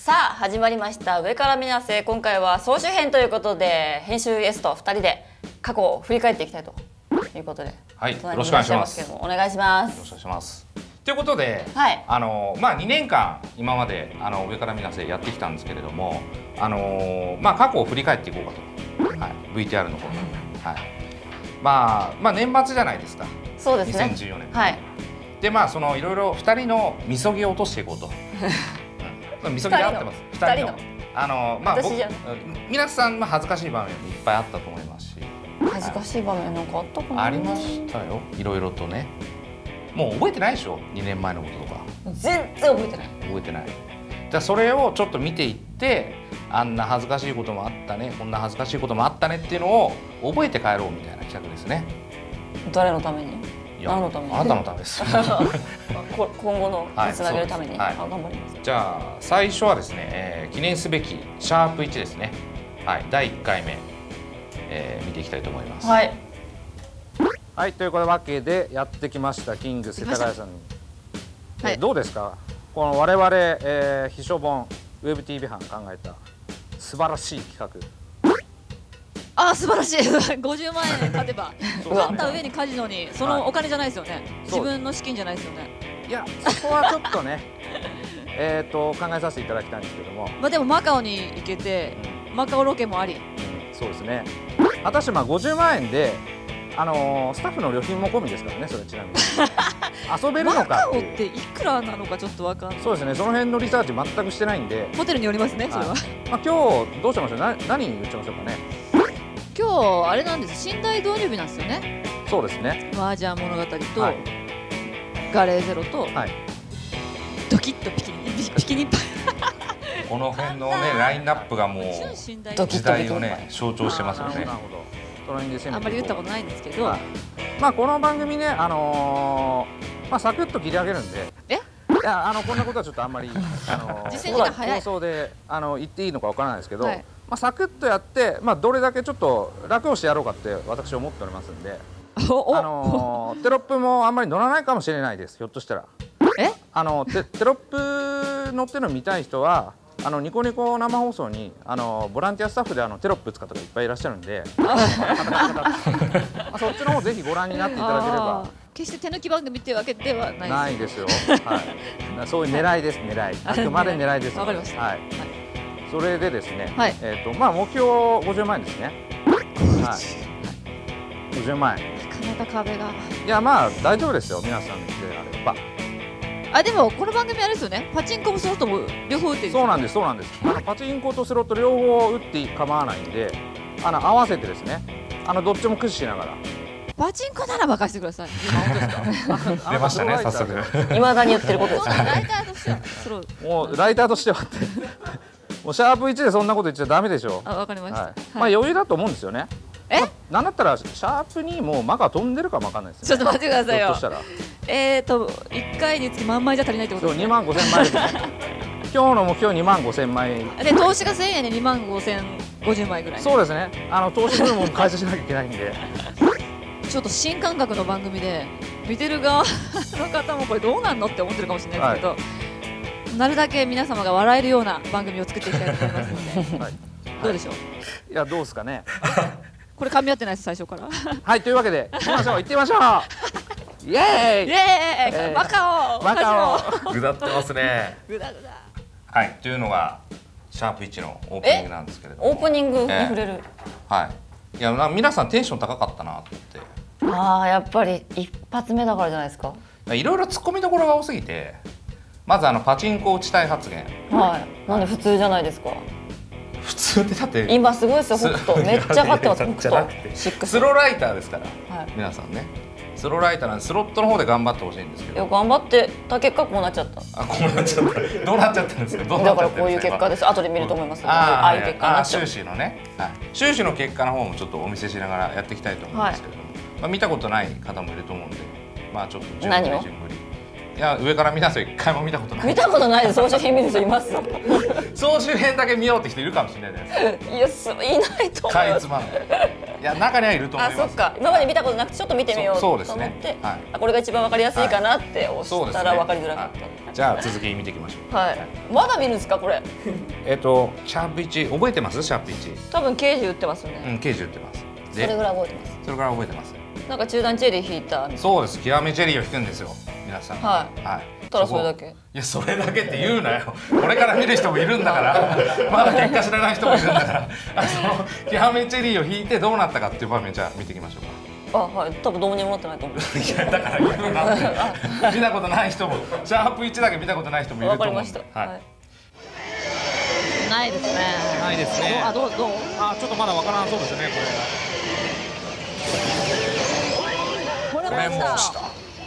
さあ始まりました上から見なせ。今回は総集編ということで編集 S と2人で過去を振り返っていきたいということで、 はい、よろしくお願いします。 お願いします。 よろしくお願いします。ということで、 はい、 2年間今まで上から見なせやってきたんですけれども、過去を振り返っていこうかと、はい、VTR の方で、はい、年末じゃないですか。 そうですね。 2014年。 はい。 でいろいろ2人のみそぎを落としていこうと。みそぎで合ってます。2人の。皆さん恥ずかしい場面もいっぱいあったと思いますし。 恥ずかしい場面なんかあったかな。 ありましたよ。いろいろとね。もう覚えてないでしょ。2年前のこととか。 全然覚えてない。 覚えてない。じゃあそれをちょっと見ていって、あんな恥ずかしいこともあったね、こんな恥ずかしいこともあったねっていうのを覚えて帰ろうみたいな企画ですね。 誰のために？何のために？ あなたのためです。 今後のにつなげるために、頑張ります。 じゃあ最初はですね、記念すべきシャープ1ですね。はい、第1回目、見ていきたいと思います。 はい。 はい、というわけでやってきましたキング世田谷さんに、はい、どうですかこの我々、秘書本ウェブ TV 班考えた素晴らしい企画。 あ、素晴らしい。50万円勝てば勝った上にカジノにそのお金じゃないですよね。自分の資金じゃないですよね。 いや、そこはちょっとね考えさせていただきたいんですけども、 でもマカオに行けて、マカオロケもあり、 そうですね。果たして50万円でスタッフの旅費も込みですからね。それちなみに遊べるのかマカオっていくらなのかちょっと分かんない。 そうですね。その辺のリサーチ全くしてないんで、 ホテルによりますね。それは今日どうしましょう。何に打ちましょうかね。 今日あれなんです。寝台導入日なんですよね。 そうですね。 麻雀物語と、ガレーゼロと、ドキッとピキニッパこの辺のねラインナップがもう時代をね象徴してますよね。 あんまり言ったことないんですけど、 この番組ねサクッと切り上げるんで、いやこんなことはちょっとあんまり実践時間早い放送で言っていいのかわからないですけど、サクッとやってどれだけちょっと楽をしてやろうかって私思っておりますんで、テロップもあんまり乗らないかもしれないです。ひょっとしたらテロップ乗ってるの見たい人はニコニコ生放送にボランティアスタッフでテロップ使った方いっぱいいらっしゃるんでそっちの方ぜひご覧になっていただければ。 決して手抜き番組っていうわけではないですよ。そういう狙いです。狙い、あくまで狙いです。 わかりました。 それでですね、目標50万円ですね。50万円。 なかなか壁が。 いや大丈夫ですよ。皆さんであれば。 でもこの番組あれですよね。パチンコもスロットも両方打ってる。 そうなんです。そうなんです。パチンコとスロット両方打って構わないんで、合わせてですね。どっちも駆使しながら。 パチンコなら任せてください。 出ましたね、早速。 未だに言ってることです。 ライターとしては。 もうライターとしてはって。もうシャープ1でそんなこと言っちゃダメでしょ。 わかりました。 余裕だと思うんですよね。なんだったらシャープにもうマカ飛んでるかもわかんないです。 ちょっと待ってくださいよ。 ひょっとしたら。 1回につき万枚じゃ足りないってことですね。 2万5000枚ですね。今日の目標2万5000枚。 で投資が1000円で2万5050枚ぐらい。 そうですね。投資分も開始しなきゃいけないんで。 ちょっと新感覚の番組で見てる側の方もこれどうなんのって思ってるかもしれないですけど、なるだけ皆様が笑えるような番組を作っていきたいと思いますので、どうでしょう。 いや、どうですかね。 これ噛み合ってないです、最初から。 はい、というわけで行きましょう。行ってみましょう。イエーイイエーイ、マカオマカオぐだってますね。 ぐだぐだ。 はい、というのがシャープ1のオープニングなんですけれども、 オープニングに触れる。 はい。いや、皆さんテンション高かったなと思って。 やっぱり一発目だからじゃないですか。 いろいろ突っ込みどころが多すぎて、まずパチンコ打ちたい発言。 なんで普通じゃないですか。 普通ってだって今すごいですよ。北斗めっちゃ勝ってます。北斗スローライターですから、皆さんね。スローライターなんでスロットの方で頑張ってほしいんですけど。 頑張ってた結果こうなっちゃった。 こうなっちゃった。どうなっちゃったんですか。 だからこういう結果です。後で見ると思います。ああいう結果になっちゃう。 収支のね。収支の結果の方もちょっとお見せしながらやっていきたいと思うんですけれども、見たことない方もいると思うんで、ちょっと順繰り順繰り。いや、上から見なさい。一回も見たことない。 見たことないです。総集編見る人います。 総集編だけ見ようって人いるかもしれないじゃないですか。 いや、いないと思います。 かいつまんで。 いや中にはいると思います。 あ、そっか。今まで見たことなくてちょっと見てみようと思っそうですねて、 はいあ、これが一番わかりやすいかなって押したらわかりづらかっじゃあ続き見ていきましょう。 た。はい。まだ見るんですかこれ？ シャープ1覚えてます？シャープ1。 多分刑事売ってますよね。 刑事売ってます。 それぐらい覚えてます。 それから覚えてます。 なんか中段チェリー引いた。 そうです。極めチェリーを引くんですよ。皆さん。 はい。 はい。 たらそれだけ。 いやそれだけって言うなよ。これから見る人もいるんだから。まだ結果知らない人もいるんだから。極めチェリーを引いてどうなったかっていう場面じゃあ見ていきましょうか。 あ、はい。多分どうにもなってないと思う。 いやだから言うなって。見たことない人もシャープ1だけ見たことない人もいると思う。 わかりました。はい。 ないですね。 ないですね。 どう？ あ、ちょっとまだわからんそうですねこれ。 これもした。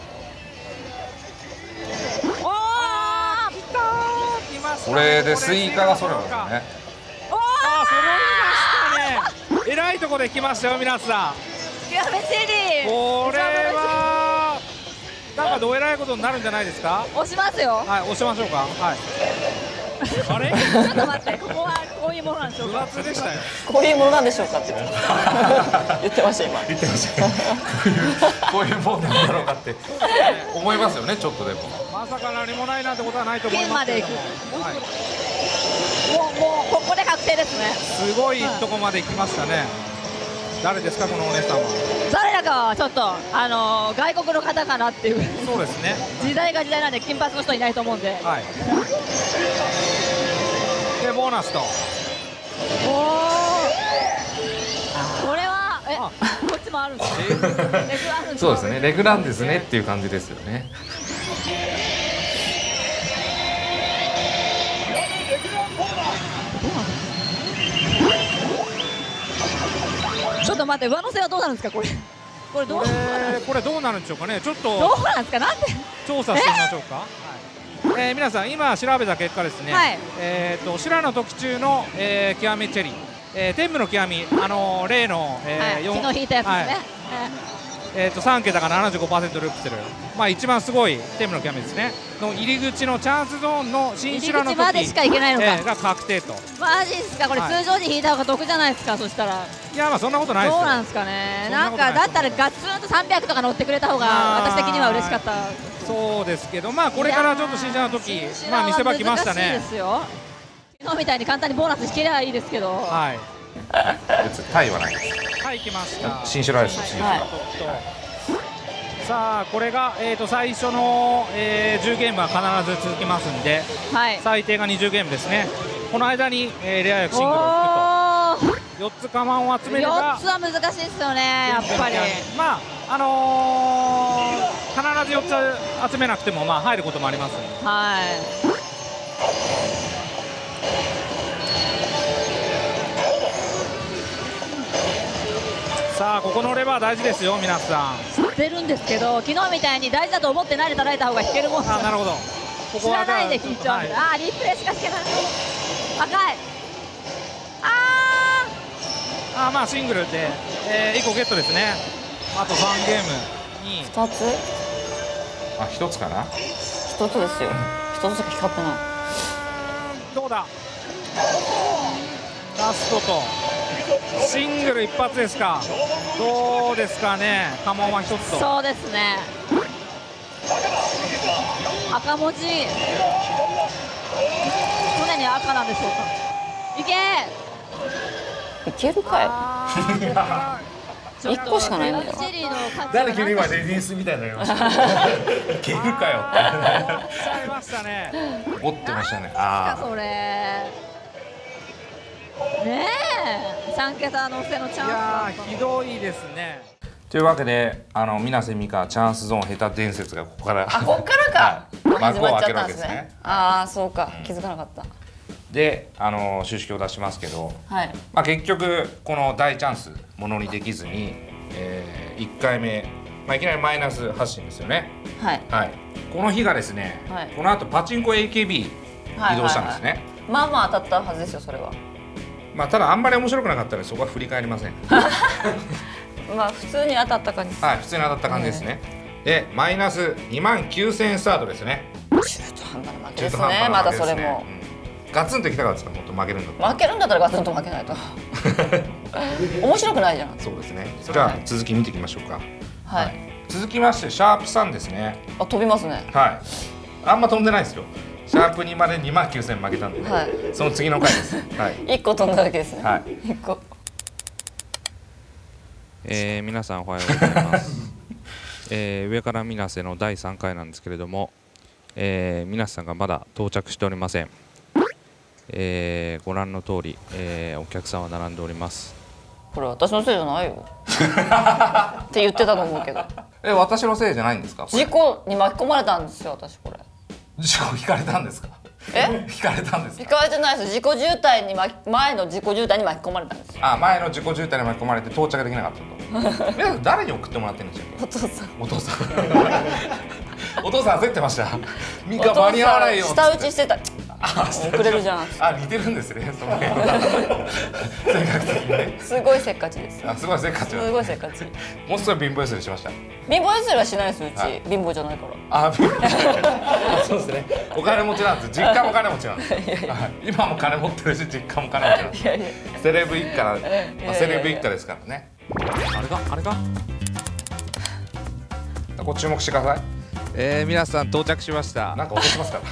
これでスイカがそれますね。 あ、揃いましたね。えらいところで来ましたよ皆さん。 極めチェリー。 これはなんかどうえらいことになるんじゃないですか。 押しますよ。 はい、押しましょうか。はい。あれ？ ちょっと待って、ここはこういうものなんでしょう不か。 発でしたよ。 こういうものなんでしょうかって言ってました今。 言ってました。こういうもんなんだろうかって思いますよねちょっとでも。 まさか何もないなんてことはないと思いますけど。 剣まで行く。 はい。 もうここで確定ですね。 すごいとこまで行きましたね。誰ですかこのお姉さんは。 誰だかはちょっと外国の方かなっていう。 そうですね。 時代が時代なんで金髪の人いないと思うんで。 はい。でボーナスと。 おお。これはこっちもあるんですね。レグあるんです。 そうですね。レグなんですねっていう感じですよね。 ちょっと待って、上乗せはどうなるんですかこれ。これどうなるんでしょうかね。ちょっとどうなんですか。なんで調査してみましょうか。皆さん今調べた結果ですね。 はい。 白の時中の極めチェリー、天武の極み例の昨日引いたやつですね。 3桁が 75% ループする、まあ一番すごい天武の極みですね。の入り口のチャンスゾーンの新白の時入り口までしか行けないのか。 が確定と。 マジですか。これ通常時引いた方が得じゃないですか。そしたら。 いやまあそんなことないですよ。 どうなんですかね。なんかだったらガッツンと300とか乗ってくれた方が私的には嬉しかった。 そうですけど、まあこれからちょっと新車の時、まあ見せ場来ましたね。 難しいですよ。昨日みたいに簡単にボーナス引けりゃいいですけど。 はい。 別にタイはないです。 はい、来ました。 新白です。新白。 さあこれが最初の10ゲームは必ず続きますんで、最低が20ゲームですね。この間にレア役シングルを引くと4つカマンを集めれば。 4つは難しいですよねやっぱり。 まあ必ず4つ集めなくてもまあ入ることもあります。 はい。 さあここのレバー大事ですよ皆さん。 知ってるんですけど、昨日みたいに大事だと思ってないで叩いた方が引けるもん。 あ、なるほど。ここは知らないで引いちゃう。あ、リプレイしか引けない。赤い。 あ、まあシングルで1個ゲットですね。あと3ゲームに 2つ。 あ、1つかな。 1つですよ。1つしか光ってない。 どうだ。ラストとシングル一発ですか。どうですかね。家紋は1つと。 そうですね。赤文字。常に赤なんでしょうか。いけ。 いけるかよ。1個しかないんだよ。 誰急に今レディースみたいになりました。いけるかよって。 ちゃいましたね。 怒ってましたね。 ああ。それ。ねえ。3桁乗せのチャンス。いやひどいですね。 というわけで水瀬美香チャンスゾーン下手伝説がここからここからか幕を開けるわけですね。 ああそうか、気づかなかった。 で収式を出しますけど、 まあ結局この大チャンスものにできずに、1回目、いきなりマイナス発進ですよね。はい。この日がですね、この後パチンコ AKB 移動したんですね。 まあまあ当たったはずですよそれは。 ただあんまり面白くなかったのでそこは振り返りません。 まあ普通に当たった感じ。 はい、普通に当たった感じですね。でマイナス29000円スタートですね。 中途半端な負けですね。またそれも。 ガツンときたかったですか。もっと負けるんだったら。 負けるんだったらガツンと負けないと。 面白くないじゃん。 そうですね。じゃあ続き見ていきましょうか。 はい。 続きましてシャープ3ですね。 あ、飛びますね。 はい。あんま飛んでないですよ。シャープ2まで29000負けたんで、はい、その次の回です。はい。 1個飛んだだけですね。 はい。 1個。 皆さんおはようございます。上から水瀬の第3回なんですけれども、水瀬さんがまだ到着しておりません。ご覧の通り、お客さんは並んでおります。 これ私のせいじゃないよって言ってたと思うけど。 私のせいじゃないんですか。 事故に巻き込まれたんですよ、私これ。 事故引かれたんですか。引かれたんですか。 引かれてないです。事故渋滞に前の事故渋滞に巻き込まれたんですよ。 あ、前の事故渋滞に巻き込まれて到着できなかったと。皆さん誰に送ってもらってるんでしょうか。 お父さん。 お父さん。お父さん焦ってました。ミカ間に合わないよ。 舌打ちしてた。遅れるじゃん。 あ、似てるんですね。その性格的にね。 すごいせっかちです。 あ、すごいせっかち。 すごいせっかち。 もうすぐ貧乏ゆすりしました。 貧乏ゆすりはしないです。うち貧乏じゃないから。 あ、貧乏じゃない。そうですね。お金持ちなんです。実家も金持ちなんです。今も金持ってるし、実家も金持ちなんです。セレブ一家な、セレブ一家ですからね。 あれか。 ご注目してください。 皆さん到着しました。 なんか落としますから。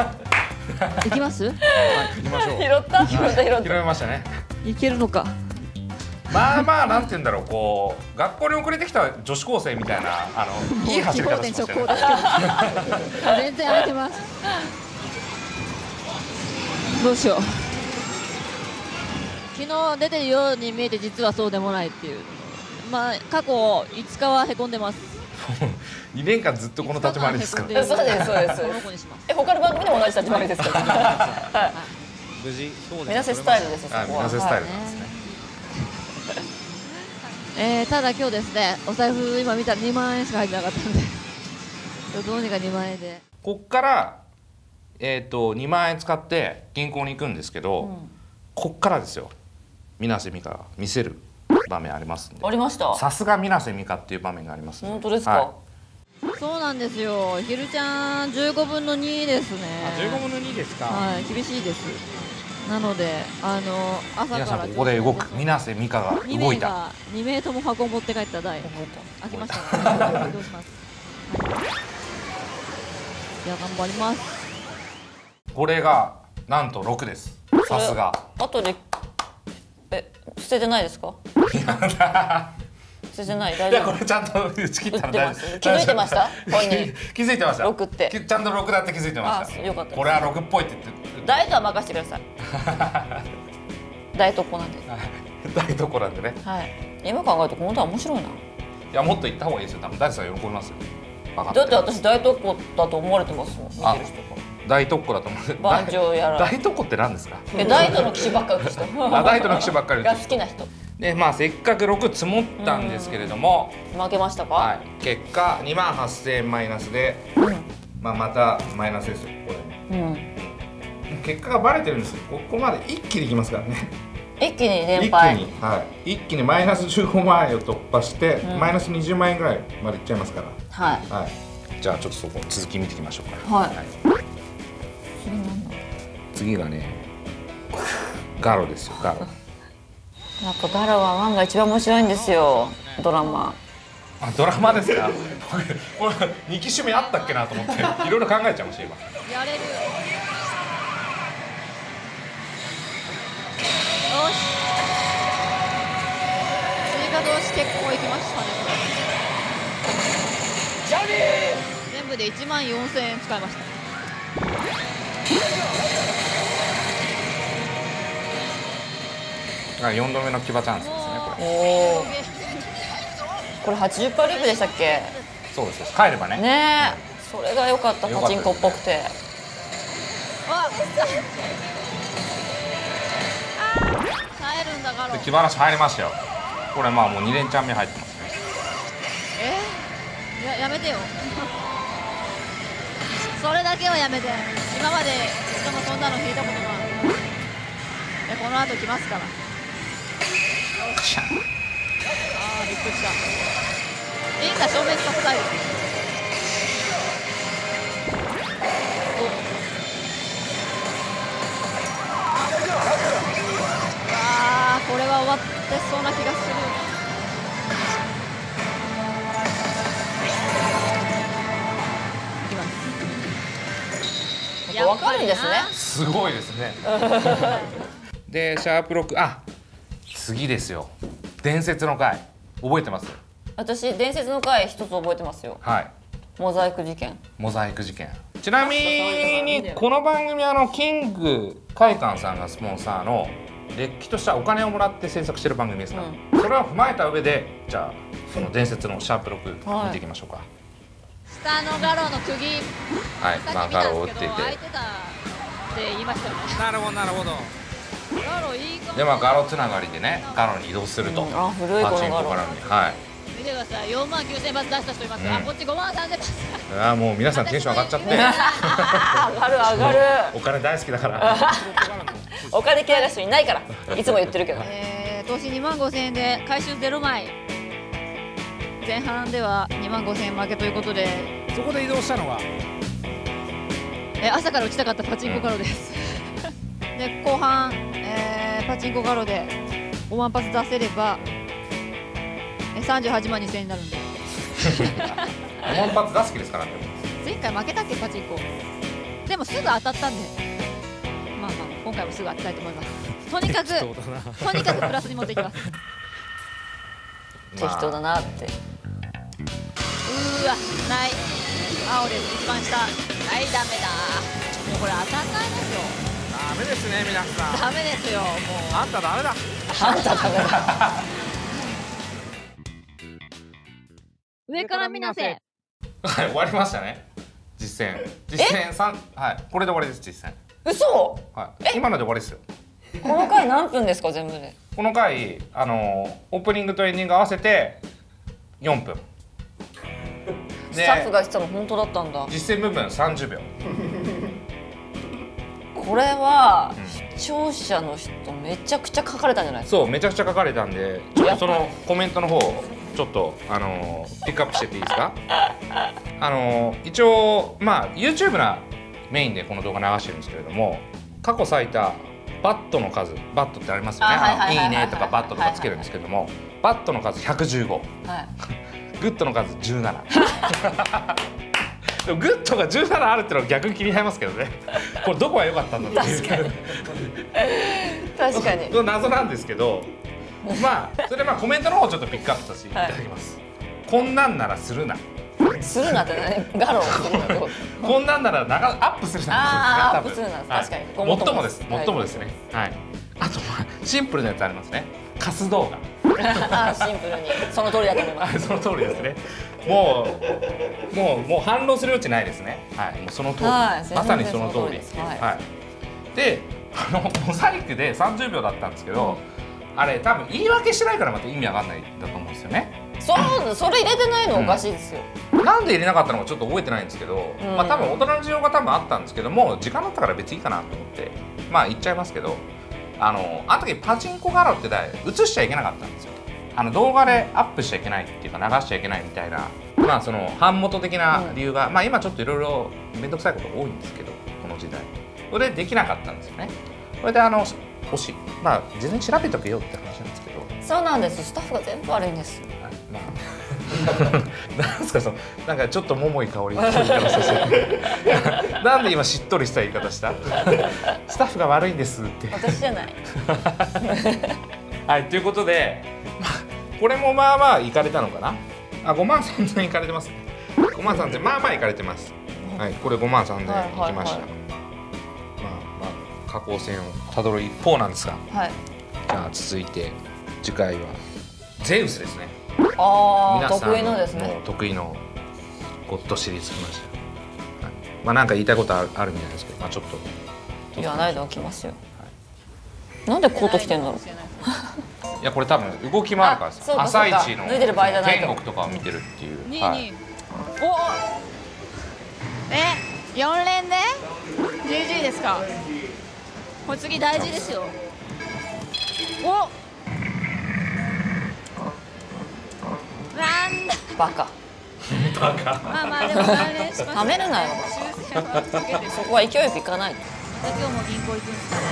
行きます？ はい、行きましょう。 拾拾いましたね。 行けるのか。 まあまあなんて言うんだろう、こう学校に遅れてきた女子高生みたいないい走り方しましたよね。 全然空いてます。どうしよう。昨日出てるように見えて実はそうでもないっていう。まあ過去5日はへこんでます。 2年間ずっとこの立ち回りですから。 そうですそうです。他の番組でも同じ立ち回りですから。 無事水瀬スタイルです。 水瀬スタイルなんですね。 ただ今日ですね、お財布今見たら2万円しか入ってなかったんで、どうにか2万円で。 こっから2万円使って銀行に行くんですけど、こっからですよ。水瀬美香が見せる場面ありますんで。 ありました。 さすが水瀬美香っていう場面があります。 本当ですか。 そうなんですよ。ひるちゃん15分の2ですね。 15分の2ですか。 はい、厳しいです。なので朝から皆さんここで動く水瀬美香が動いた。 2名とも箱を持って帰った台。開きましたね。どうします。いや頑張ります。 これがなんと6です。さすが。 後で捨ててないですか。捨ててない。大丈夫。 これちゃんと打ち切ったら大丈夫。 気づいてました。本人。 気づいてました。 6って。 ちゃんと6だって気づいてました。 よかった。 これは6っぽいって言って。 大とは任せてください。大とこなんで。 大とこなんでね。 はい。今考えると本当は面白いな。いやもっと言った方がいいですよ。多分大さん喜びますよ。 だって私大特攻だと思われてますもん。見てる人が。 大特攻だと思う。 番長やら。 大特攻って何ですか。 大との騎士ばっかりの人。 大との騎士ばっかりが好きな人。 でまあせっかく6積もったんですけれども、 負けましたか。 はい。結果2万8000円マイナスで、まあまたマイナスですよこれね。結果がバレてるんですよ。ここまで一気にいきますからね。 一気に連敗。 一気にマイナス15万円を突破して、マイナス20万円ぐらいまでいっちゃいますから。 はい。 はい。じゃあちょっとそこ続き見ていきましょうか。 はい。 次がね、ガロですよ。ガロ。 やっぱガロは1が一番面白いんですよ。ドラマ。 あ、ドラマですか。これ2期趣味あったっけなと思っていろいろ考えちゃいました今。 やれる。よし。追加同士結構いきましたね。全部で1万4000円使いました。 4度目の騎馬チャンスですねこれ。 おお。これ80%リープでしたっけ。 そうです。帰ればね。 ねえ、それが良かった。パチンコっぽくて。 あ、耐えるんだガロ。 騎馬なし入りましたよ。これまあもう2連チャン目入ってますね。 やめてよ。それだけはやめて。今まで人もそんなの聞いたことない。この後来ますから。ああ、びっくりした。インが消滅させたい。ああ、これは終わってわかるんですね。 すごいですね。でシャープ6、あ、次ですよ。伝説の回覚えてます？ 私伝説の回一つ覚えてますよ。 はい。 モザイク事件。 モザイク事件。ちなみにこの番組キング会館さんがスポンサーのれっきとしたお金をもらって制作してる番組ですから、それを踏まえた上でじゃあその伝説のシャープ6見ていきましょうか。 下のガロの釘、 はい、まあガロを打っていて、 空いてたって言いましたよね。 なるほどなるほど。 ガロいいかも。 でまあガロつながりでね、ガロに移動すると、 あ、古いパこのガロ。 チンコからに、はい。 見てください、4万9000発出した人います。あ、こっち5万3000発。 ああ、もう皆さんテンション上がっちゃって。 上がる上がる。 お金大好きだから。 お金嫌いな人いないから、いつも言ってるけど。 投資2万5000円で回収0枚。前半では2万5000円負けということで、 そこで移動したのが朝から打ちたかったパチンコガロです。で後半、パチンコガロで5万発出せれば38万2000円になるんで。 5万発出す気ですからね。 前回負けたっけパチンコ。でもすぐ当たったんで、まあ今回もすぐ当てたいと思います。とにかくプラスに持っていきます。 適当だなって。 うーわ、ない。青です、一番下。はい、ダメだ。もうこれ当たんないですよ。 ダメですね皆さん。 ダメですよ、もう。 あんたダメだ。 あんたダメだ。 上から見なせ。 はい、終わりましたね。実践3、はい、これで終わりです。実践。 嘘。 はい、今ので終わりですよ。 この回何分ですか全部で。 この回オープニングとエンディング合わせて4分。 スタッフが言ってたの本当だったんだ。 実践部分30秒。 これは視聴者の人めちゃくちゃ書かれたんじゃないですか。 そう、めちゃくちゃ書かれたんで、ちょっとそのコメントの方ちょっとピックアップしてっていいですか？一応まあ YouTube なメインでこの動画流してるんですけれども、過去最多バットの数、バットってありますよね。いいねとかバットとかつけるんですけども、バットの数115、はい、グッドの数17。でもグッドが17あるっていうのは逆に気になりますけどね。これどこが良かったんだっていう。 確かに。 謎なんですけど、まあそれでコメントの方ちょっとピックアップさせていただきます。こんなんならするな。 するなって何？ガロをするなってこと。 こんなんならアップするな。 アップするな、確かに。 最もです。最もですね。はい。あとシンプルなやつありますね。カス動画。 シンプルにその通りだと思います。 その通りですね。もう反論する余地ないですね。はい。もうその通り。まさにその通り。はい。で、モザイクで30秒だったんですけど、あれ多分言い訳してないからまた意味わかんないんだと思うんですよね。 それ入れてないのおかしいですよ。 なんで入れなかったのかちょっと覚えてないんですけど、まあ多分大人の事情が多分あったんですけども、時間だったから別にいいかなと思ってまあ言っちゃいますけど、あの時パチンコガロって映しちゃいけなかったんですよ。動画でアップしちゃいけないっていうか流しちゃいけないみたいな、まあその版元的な理由が、まあ今ちょっといろいろ面倒くさいこと多いんですけど、この時代それでできなかったんですよね。それでまあ事前に調べとけよって話なんですけど。 そうなんです。スタッフが全部悪いんです。 まあ、なんですかなんかちょっと桃井かおりっぽい言い方してなんで今しっとりした言い方した？スタッフが悪いんですって。 私じゃない。 はい、ということで、これもまあまあいかれたのかな。5万3000円いかれてますね。5万3000円まあまあいかれてます。はい、これ5万3000円いきました。まあ下降線をたどる一方なんですが、はい、じゃあ続いて次回はゼウスですね。 ああ、得意のですね。 得意のゴッドシリーズ来ました。はい、まあなんか言いたいことあるみたいですけど、まあちょっと言わないでおきますよ。はい、なんでコート着てんだろう。 いやこれ多分動きもあるからさ、朝一の天国とかを見てるっていう。 4連で GG ですか。これ次大事ですよ。なんだバカ。 まあまあでも関連します。 ためるなよ。そこは勢いよくいかないと。 今日も銀行行くんですかね。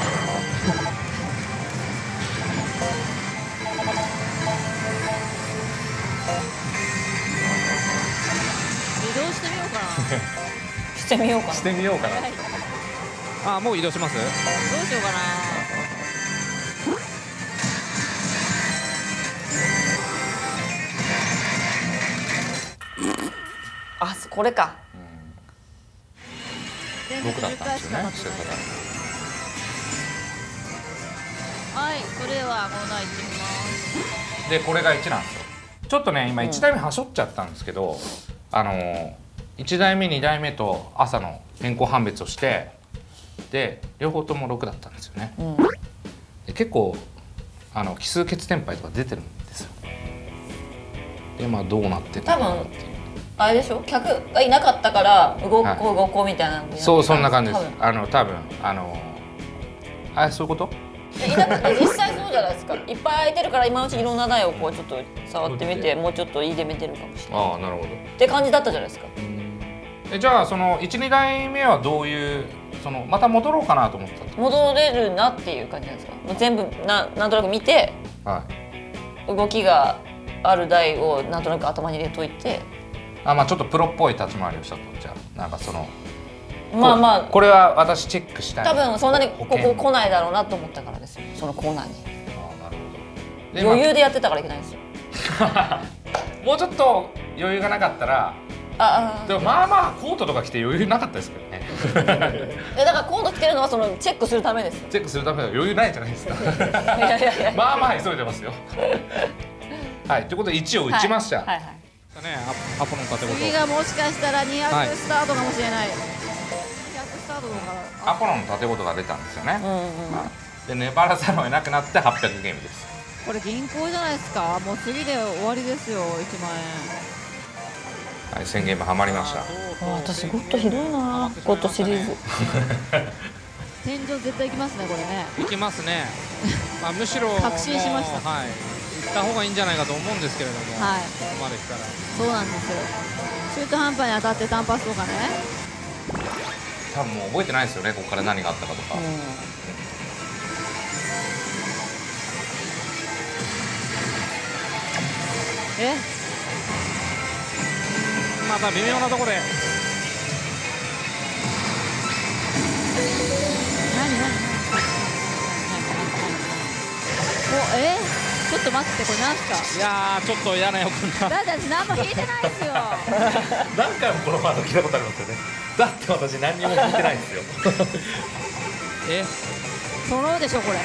移動してみようかな。 してみようかな。 してみようかな。 あ、もう移動します。どうしようかな。 あ、これか。 6だったんですよね。 はい、それはこの台行ってみます。 でこれが1なんですよ。ちょっとね今1台目はしょっちゃったんですけど、1台目2台目と朝の変更判別をしてで両方とも6だったんですよね。で結構奇数欠転廃とか出てるんですよ。でまあどうなってるのかなっていう。 あれでしょ、客がいなかったから動こうみたいなの。 そう、そんな感じです。多分そういうこと？ 実際そうじゃないですか。いっぱい空いてるから今のうちいろんな台をこうちょっと触ってみて、もうちょっといい出目出るかもしれない。 ああ、なるほど。 って感じだったじゃないですか。 じゃあその1、2台目はどういうまた戻ろうかなと思ってた。 戻れるなっていう感じなんですか。もう全部なんとなく見て、動きがある台をなんとなく頭に入れといて。 まあちょっとプロっぽい立ち回りをしたと。じゃあなんかまあこれは私チェックしたい。 多分そんなにここ来ないだろうなと思ったからですよ、そのコーナーに。 なるほど。 余裕でやってたからいけないんですよ。 もうちょっと余裕がなかったら、でもまあまあコートとか着て余裕なかったですけどね。 だからコート着てるのはそのチェックするためです。 チェックするためで余裕ないじゃないですか。まあまあ急いでますよ。はい、ということで1を打ちました。 アポロン縦ごと。 次がもしかしたら200スタートかもしれない。200スタートのかアポロンの縦ごとが出たんですよね。で粘らざるを得なくなって800ゲームです。 これ銀行じゃないですか。もう次で終わりですよ。1万円。 はい、1000ゲームハマりました。 私ゴッドひどいな、ゴッドシリーズ。 天井絶対行きますね、これね。 行きますね。むしろ確信しました。 はい。行った方がいいんじゃないかと思うんですけれども。 はい。 ここまで来たら。 そうなんですよ。中途半端に当たって単発とかね。 多分もう覚えてないですよね。ここから何があったかとか。 また微妙なとこで。 ちょっと待って、これなんすか。 いやー、ちょっと嫌な予感が。 だって私何も引いてないですよ。 何回もこのワード聞いたことありますよね。だって私何にも引いてないですよ。 揃うでしょこれ。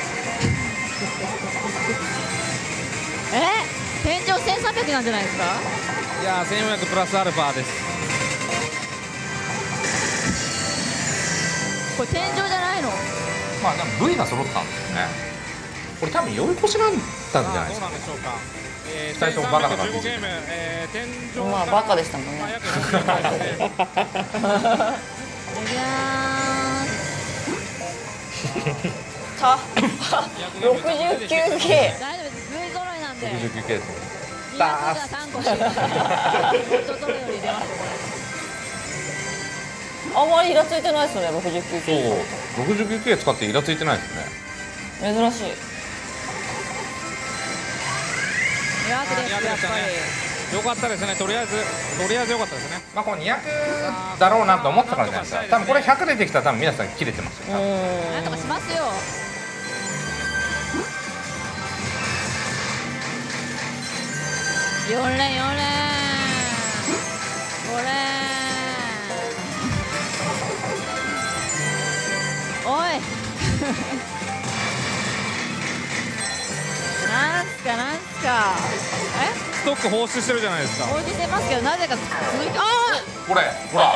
天井1300なんじゃないですか。 いやー、1400プラスアルファです。 これ天井じゃないの。 まあでも V が揃ったんですよね。これ多分酔い越しなんだんじゃないですか。2人ともバカだから。 まあバカでしたもんね。69K。 大丈夫です。V 揃いなんで。 69K です。 3個しか。 あんまりイラついてないですよね、69K。 そう、69K 使ってイラついてないですね。 珍しい。 やっぱり良かったですね。とりあえず良かったですね。 まあこれ200だろうなと思ったからじゃないですか。多分これ100出てきたら多分皆さん切れてますよ。 なんとかしますよ。4連5連。おい。なんすか。 ストック放出してるじゃないですか。 放出してますけど、なぜか続いて。 これほら。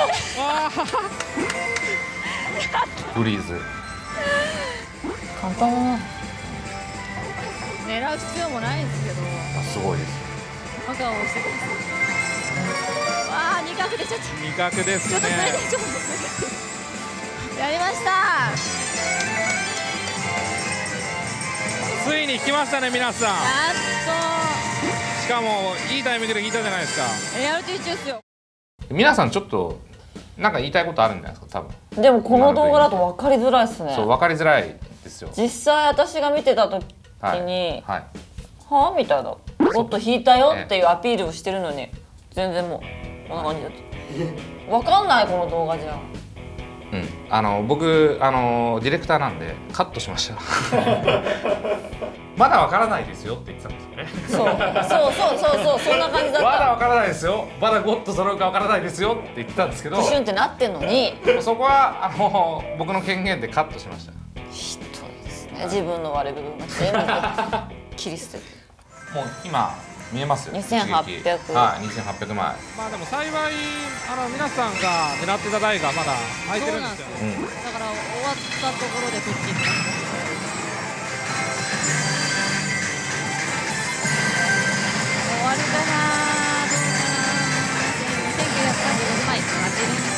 フリーズ。 簡単だな。 狙う必要もないんですけど。 すごいです。 赤を押してください。わあ、2角出ちゃった。 2角ですね。 ちょっとずれてやりました。 ついに来ましたね、皆さん。 やっと。しかもいいタイミングで聞いたじゃないですか。 ART 中ですよ。 皆さんちょっとなんか言いたいことあるんじゃないですか、多分。 でもこの動画だと分かりづらいですね。 そう、分かりづらいですよ。 実際私が見てた時に、はあみたいな、ゴッド引いたよっていうアピールをしてるのに、全然もうこんな感じだった。分かんないこの動画じゃ。 僕ディレクターなんでカットしましたまだわからないですよって言ってたんですよねそうそんな感じだった。 まだわからないですよ、まだゴッド揃うかわからないですよって言ってたんですけど、 プシュンってなってんのにそこは僕の権限でカットしました。 ひどいですね。自分の悪い部分が全部切り捨ててもう今見えますよ。 2800。 はい、2800枚。 まあでも幸い皆さんが狙ってた台がまだ空いてるんですよね。 だから終わったところでこっちに。終わるかな、どうかな。2935枚、8連。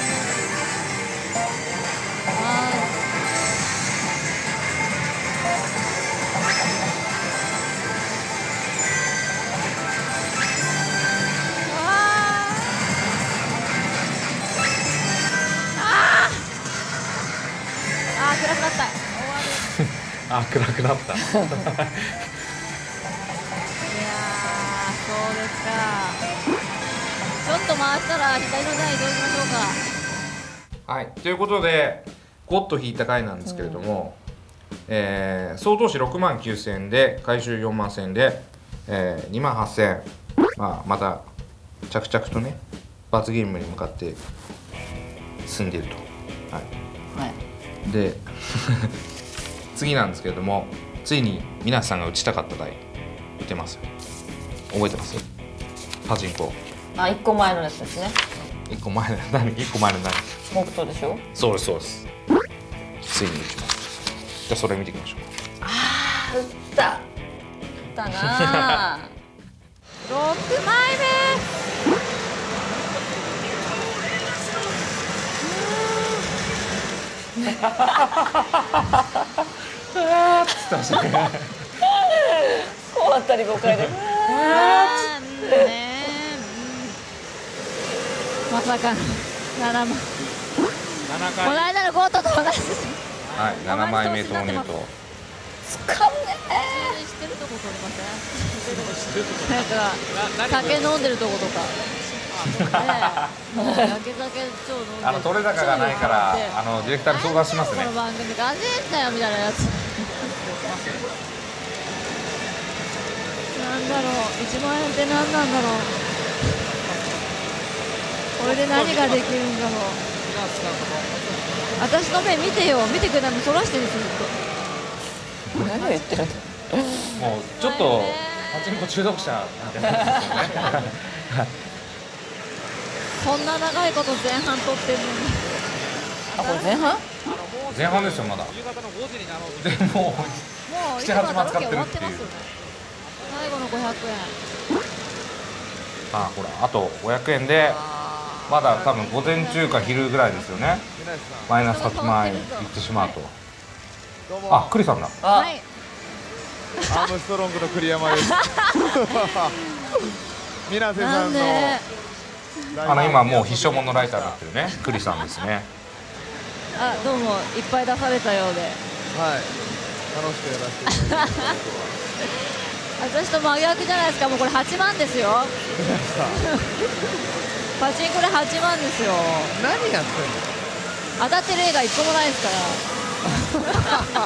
暗くなった。終わる。 暗くなった。いやそうですか。ちょっと回したら左の台移動しましょうか。はい、ということでゴッと引いた回なんですけれども、総投資6万9000円で回収4万1000円で、2万8000円、また着々とね罰ゲームに向かって進んでいると。はい、で次なんですけれども、ついに皆さんが打ちたかった台打てますよ。覚えてます？パチンコ。 1個前のやつですね。 1個前の何木刀でしょ。 そうですそうです。ついに打ちます。じゃあそれ見ていきましょう。 打ったな 6枚目。 こうあったり5回でまさかの7枚。この間のゴートと同じ。 はい、7枚目投入と。 つかんね知ってるとこ取りません？なんか酒飲んでるとことか。焼け酒超飲んでる。 取れ高がないからディレクターに相談しますね。 この番組ガジェンだよみたいなやつ。なんだろう、1万円って何なんだろう。これで何ができるんだろう。私の目見てよ、見てくれないのそらしてるんですよ。 何を言ってるの。 もうちょっとパチンコ中毒者みたいなですよね。 こんな長いこと前半取ってるのに。 これ前半？ 前半ですよまだ。 夕方の5時になろうと。 でもう7、8万使ってるっていう。 最後の500円。 ほらあと500円でまだ多分午前中か昼ぐらいですよね。マイナス8万円いってしまうと。クリさんだ。 はい。 アームストロングの栗山です。水瀬さんの今もう必勝物ライターになってるねクリさんですね。 どうもいっぱい出されたようで。 はい。楽しくやらせていただきます。 私と真逆じゃないですか。もうこれ8万ですよ。パチンコで8万ですよ。 何やってんの？ 当たってる映画1個もないですから。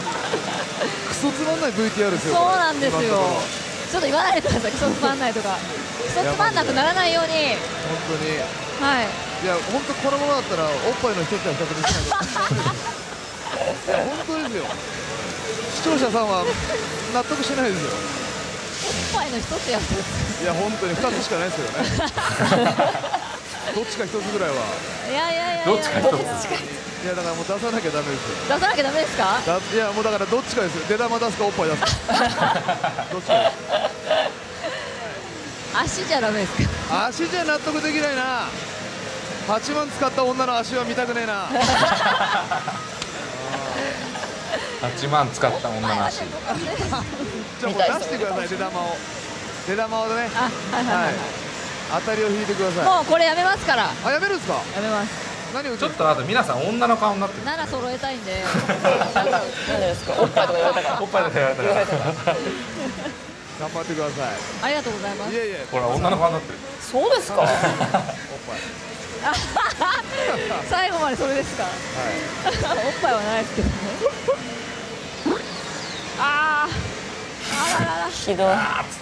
クソつまんない VTR ですよ。 そうなんですよ。ちょっと言わないでください。クソつまんないとか。クソつまんなくならないように。 本当に。 はい。 いや本当このままだったらおっぱいの一つや二つできない。本当ですよ。視聴者さんは納得しないですよ。 おっぱいの一つや二つ。 いや本当に2つしかないですよね。どっちか1つぐらいは。 いやどっちか1つ。 いやだからもう出さなきゃダメですよ。 出さなきゃダメですか？ いやもうだからどっちかですよ。出玉出すかおっぱい出すか。どっちかです。 足じゃダメですか？ 足じゃ納得できないな。8万使った女の足は見たくねえな。 8万使った女の足。 じゃあもう出してください。出玉を。出玉をね。はい。当たりを引いてください。 もうこれやめますから。 やめるんですか？ やめます。 何をちょっとあと皆さん女の顔になってる。 7揃えたいんで。 なんでですか？おっぱいとか言われたから。 おっぱいとか言われたから。 頑張ってください。 ありがとうございます。 いえいえ。 ほら女の顔になってる。 そうですか？ おっぱい。 最後までそれですか。おっぱいはないですけどね。あららら。 ひどい。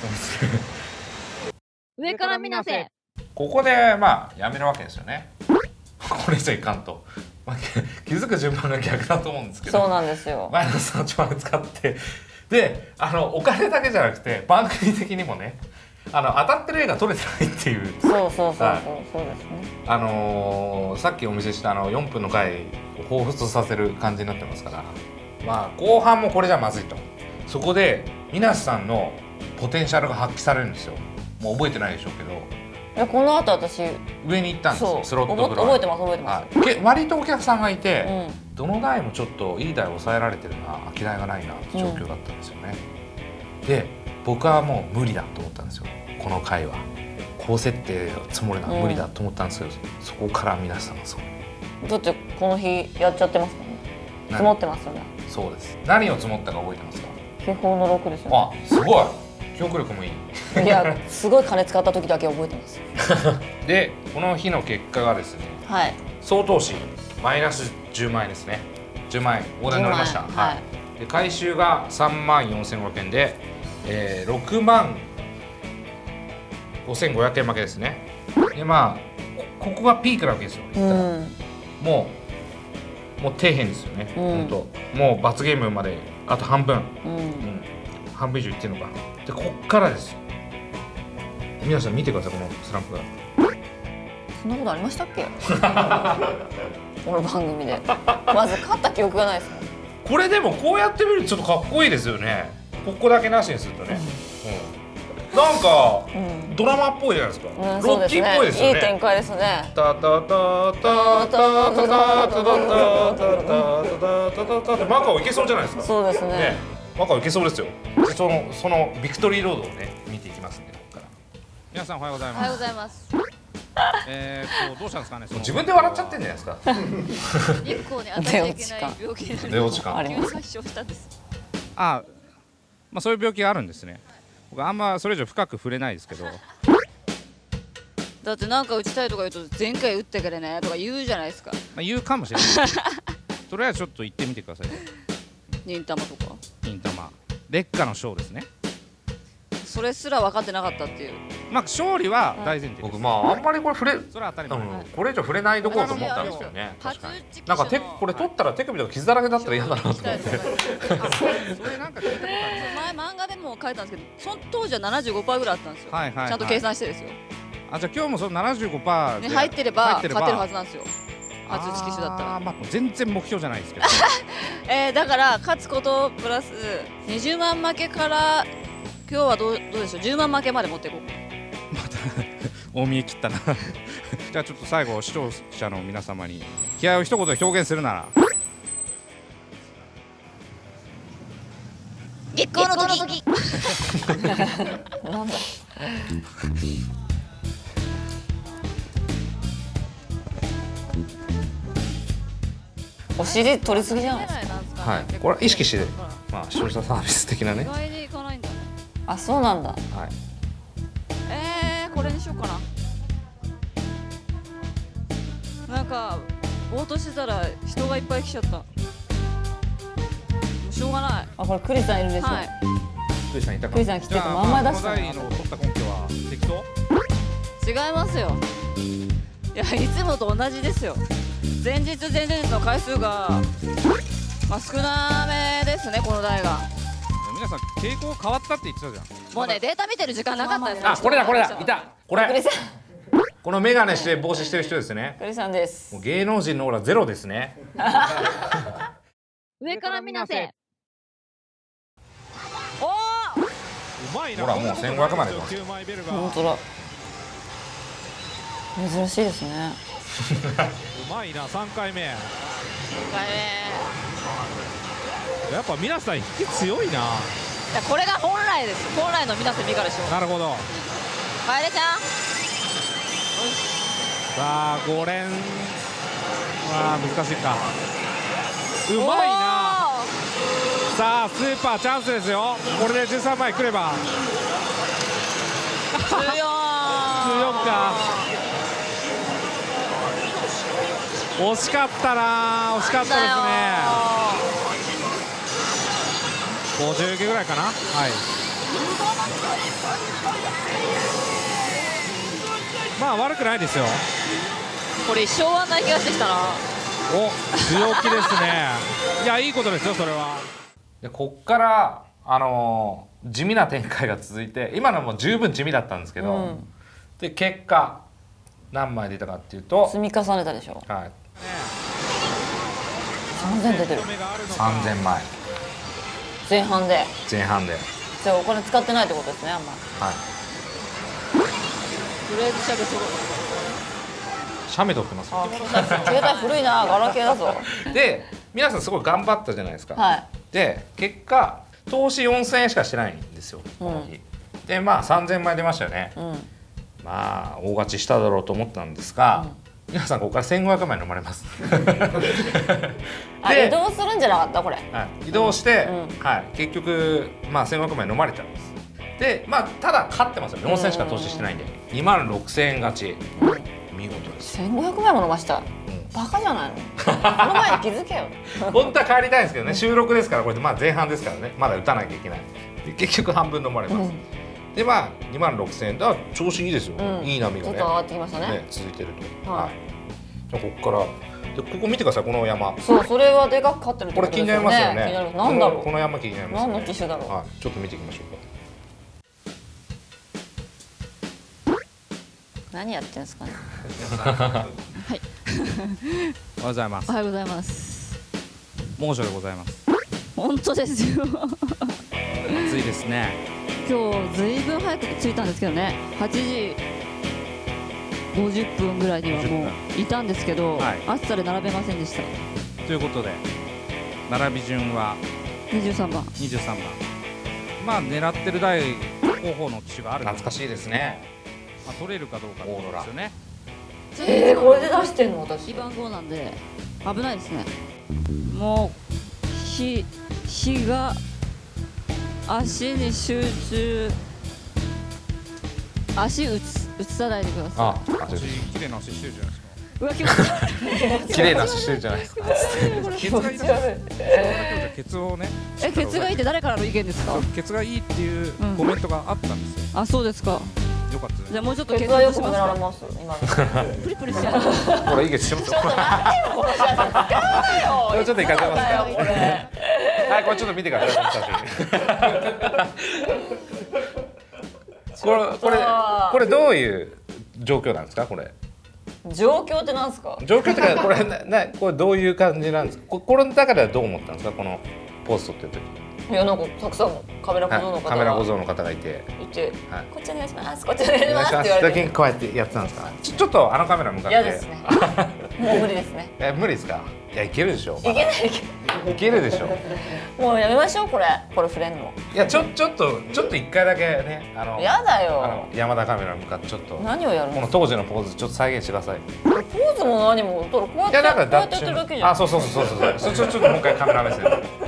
上から見なせ。 ここでまあやめるわけですよね。これじゃいかんと。気づく順番が逆だと思うんですけど。 そうなんですよ。 マイナス8万円使って、でお金だけじゃなくて番組的にもね、当たってる絵が撮れてないっていう。 そうそうですね。 さっきお見せした4分の回を彷彿とさせる感じになってますから、まあ後半もこれじゃまずいと。そこで皆さんのポテンシャルが発揮されるんですよ。もう覚えてないでしょうけど。 いや、この後私上に行ったんですよ。スロットフロア。 覚えてます覚えてます。 割とお客さんがいて、どの台もちょっといい台を抑えられてるな、空き台がないなって状況だったんですよね。で僕はもう無理だと思ったんですよ。この回は高設定を積もるのは無理だと思ったんですけど、そこから皆さんがそう。 だってこの日やっちゃってますもんね。積もってますよね。 そうです。何を積もったか覚えてますか？ 気泡の6ですよね。 あ、すごい。記憶力もいい。 いや、すごい金使った時だけ覚えてます。 で、この日の結果がですね、 はい、 総投資マイナス10万円ですね。10万円大台になりました。はい。で回収が3万4500円で、6万5500円負けですね。でまあここがピークなわけですよ。もう底辺ですよね。本当もう罰ゲームまであと半分、半分以上いってるのか。でこっからですよ。皆さん見てください、このスランプが。 そんなことありましたっけ？この番組でまず勝った記憶がないですもん。 これでもこうやってみるとちょっとかっこいいですよね。ここだけなしにするとね、なんかドラマっぽいじゃないですか。ロッキーっぽいですよね。 いい展開ですね。 タタタタタタタタタタタタタタってマカオいけそうじゃないですか。 そうですね。 マカオいけそうですよ。そのビクトリーロードをね見ていきますんで、ここから。 皆さんおはようございます。 おはようございます。 どうしたんですかね。 自分で笑っちゃってんじゃないですか。 日光に当たっちゃいけない病気に出落ち感急に発症したんです。 まあそういう病気があるんですね。僕あんまそれ以上深く触れないですけど。 だってなんか打ちたいとか言うと前回打ってくれねとか言うじゃないですか。 まあ言うかもしれない。とりあえずちょっと行ってみてください。 忍たまとか。 忍たま。烈火のショーですね。 それすら分かってなかったっていう。 まあ勝利は大前提です。 僕あんまりこれ触れ、 それは当たり前。 これ以上触れないところと思ったんですよね。確かに。なんかこれ取ったら手首とか傷だらけだったら嫌だなと思って。それなんか聞いたことある。 前漫画でも書いたんですけど、その当時は75%ぐらいあったんですよ。ちゃんと計算してですよ。 じゃあ今日もその75%で入ってれば勝てるはずなんですよ。初打ち機種だったら。 まあ全然目標じゃないですけど。 だから勝つことプラス20万負けから今日はどうでしょう。10万負けまで持っていこう。 また大見え切ったな。じゃあちょっと最後視聴者の皆様に気合を一言で表現するなら。 月光の時。 なんだ。お尻取りすぎじゃないですか。 はい。これ意識してまあ視聴者サービス的なね。 意外にいかないんだね。 あ、そうなんだ。 はい。 これにしようかな。なんかぼーっとしてたら人がいっぱい来ちゃった。もうしょうがない。 あ、これクリさんいるでしょ。 クリさんいたか。 クリさん来ててもあんまり出してない。 この台の取った根拠は適当？ 違いますよ。いや、いつもと同じですよ。前日の回数が少なめですね、この台が。 皆さん傾向変わったって言ってたじゃん。 もうね、データ見てる時間なかったです。 あ、これだいた。これ。 クリさん。 このメガネして帽子してる人ですね。 クリさんです。 もう芸能人のオーラゼロですね。 上から見なせ。おお。 うまいな。 ほらもう1500まで来ます。 本当だ。珍しいですね。 うまいな。3回目。 2回目。やっぱ皆さん引き強いな。 いや、これが本来です。本来の皆さん見からしょう。 なるほど。 楓ちゃん。 さあ5連は難しいか。うまいな。さあスーパーチャンスですよ。これで13枚くれば。 14 か。 惜しかったな、惜しかったですね。59ぐらいかな。はい。まあ悪くないですよ。 これ一生終わんない気がしてきたな。 お、強気ですね。いや、いいことですよ、それは。 でこっから地味な展開が続いて、今のも十分地味だったんですけど、で結果何枚出たかっていうと、 積み重ねたでしょ。 はい、 3000出てる。 3000枚前半で。 前半で。 じゃあお金使ってないってことですね、あんま。 はい。 とりあえずシャベすごい。 写メ撮ってます。 携帯古いな、ガラケーだぞ。 で皆さんすごい頑張ったじゃないですか。 はい。 で結果投資4000円しかしてないんですよ、この日。でまあ3000枚出ましたよね。まあ大勝ちしただろうと思ったんですが、皆さんここから1500枚飲まれます。 移動するんじゃなかったこれ。 はい、移動して、はい、結局まあ1500枚飲まれちゃうんです。でまあただ勝ってますよ。4000円しか投資してないんで26000円勝ち。見事です。 1500枚も飲ました。バカじゃないの。この前に気づけよ。 本当は帰りたいんですけどね、収録ですからこれまあ前半ですからね、まだ打たなきゃいけない。で結局半分飲まれます。でまあ26000円だ、調子いいですよ。いい波がね。ちょっと上がってきましたね。続いてると。はい。じゃあここからでここ見てください、この山。 そう、それはでかく勝ってるってことですよね。これ気になりますよね。なんだろう。 この山気になります。 何の機種だろう。 はい。ちょっと見ていきましょうか。 何やってんですかね。 はい。 おはようございます。 おはようございます。 猛暑でございます。 本当ですよ。 暑いですね。 今日ずいぶん早く着いたんですけどね。8時50分ぐらいにはもういたんですけど、暑さで並べませんでした。 ということで並び順は 23番。 23番。まあ狙ってる台候補の機種がある。 懐かしいですね。 取れるかどうかですよね。 これで出してんの私。 非番号なんで危ないですね。もう火が足に集中。足打たないでください。 足綺麗な足してるじゃないですか。 うわ、気持ち悪い。 綺麗な足してるじゃないですか。 ケツがいい。ケツをね。 ケツがいいって誰からの意見ですか。 ケツがいいっていうコメントがあったんですよ。 あ、そうですか。 よかったです。 じゃあもうちょっとケツはよく褒められます。今プリプリしちゃう。 ほらいいです。ちょっと何この写真使うなよ。 ちょっといかせますか。はい、これちょっと見てください、この写真。これどういう状況なんですか、これ。 状況ってなんですか。 状況ってか、これどういう感じなんですか。これの中ではどう思ったんですか、このポーズ撮ってる時。 いや、なんかたくさんカメラ小僧の方が、 カメラ小僧の方がいて、 こっちお願いします、こっちお願いしますって言われて、 だけこうやってやってたんですか。ちょっとあのカメラ向かって。 嫌ですね。もう無理ですね。 無理ですか。いや、いけるでしょ。 いけない。 いけるでしょ。 もうやめましょう、これ触れんの。 いや、ちょっと一回だけね、 やだよ。 山田カメラ向かってちょっと。 何をやるの。 この当時のポーズちょっと再現してください。 ポーズも何も、こうやってやってるだけじゃん。 あ、そう。ちょっともう一回カメラ目線。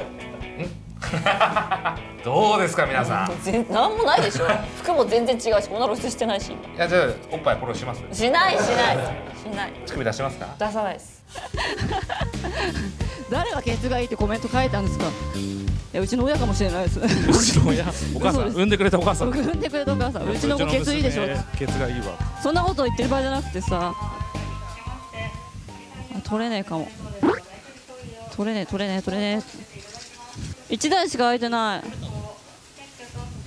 どうですか皆さん。 なんもないでしょ。服も全然違うし、こんな露出してないし。 いや、じゃあおっぱいフォローします。 しない。 乳首出しますか。 出さないです。 誰がケツがいいってコメント書いたんですか。いや、うちの親かもしれないです。 うちの親、お母さん、産んでくれたお母さん。 産んでくれたお母さん、うちの子ケツいいでしょ。 ケツがいいわ。 そんなこと言ってる場合じゃなくてさ。取れねえかも。取れねえ。1台しか空いてない。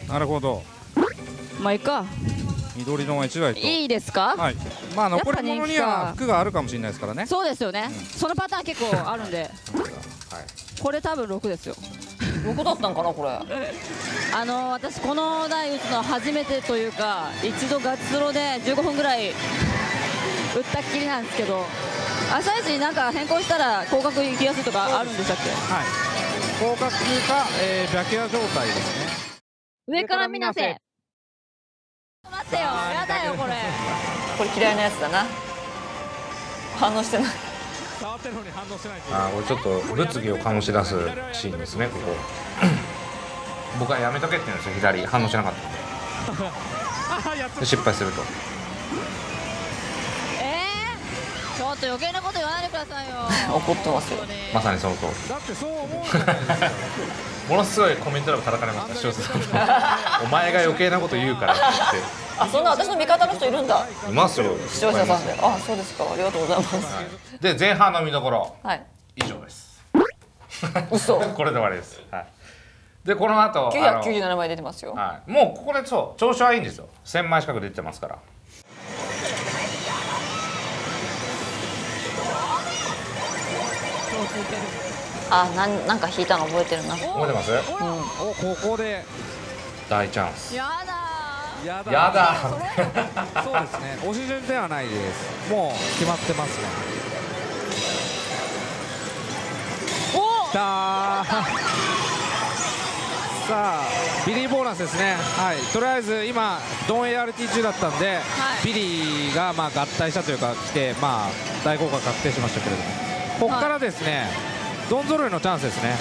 なるほど。 まあいいか。 緑の1台と。 いいですか。 はい。まあ残り物には服があるかもしれないですからね。 そうですよね。そのパターン結構あるんで。これ多分6ですよ。 6だったんかなこれ。 私この台打つの初めてというか、一度ガチスロで15分ぐらい打ったっきりなんですけど、朝一になんか変更したら広角行きやすいとかあるんでしたっけ。 はい。広角か、白夜状態ですね。 上から見なせ。待ってよ、やだよこれ。 これ嫌いなやつだな。反応してない。 触ってるのに反応してない。 これちょっと物議を醸し出すシーンですね、ここ。僕はやめとけって言うんですよ、左反応しなかったんで。失敗すると。 ちょっっと余計なこと言わないでくださいよ。 怒ってますよ。 まさにその通り。 だってそう思うじゃないですか。 ものすごいコメントでも叩かれました、塩瀬さん。お前が余計なこと言うからって言って。 あ、そんな私の味方の人いるんだ。 いますよ。 視聴者さんで。あ、そうですか。ありがとうございます。 で、前半の見どころ。 はい。 以上です。 嘘。 これで終わりです。はい。で、この後。 997枚出てますよ。 はい。もうここでそう、調子はいいんですよ。1000枚近く出てますから。 あ、なんか引いたの覚えてるな。 覚えてます？ お、ここで大チャンス。 やだやだ。 そうですね。押し順ではないです。もう決まってますね。お、きたー。さあ、ビリーボーナスですね。はい。とりあえず今ドン ART 中だったんで、ビリーがまあ合体したというか来て、まあ大効果確定しましたけれども、ここからですね、ドン揃いのチャンスですね。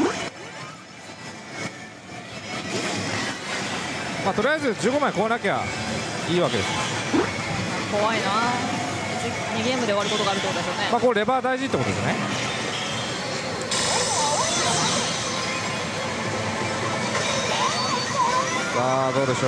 まあとりあえず15枚超えなきゃいいわけです。 怖いな。2ゲームで終わることがあるってことですよね。 まあこれレバー大事ってことですね。さあどうでしょう。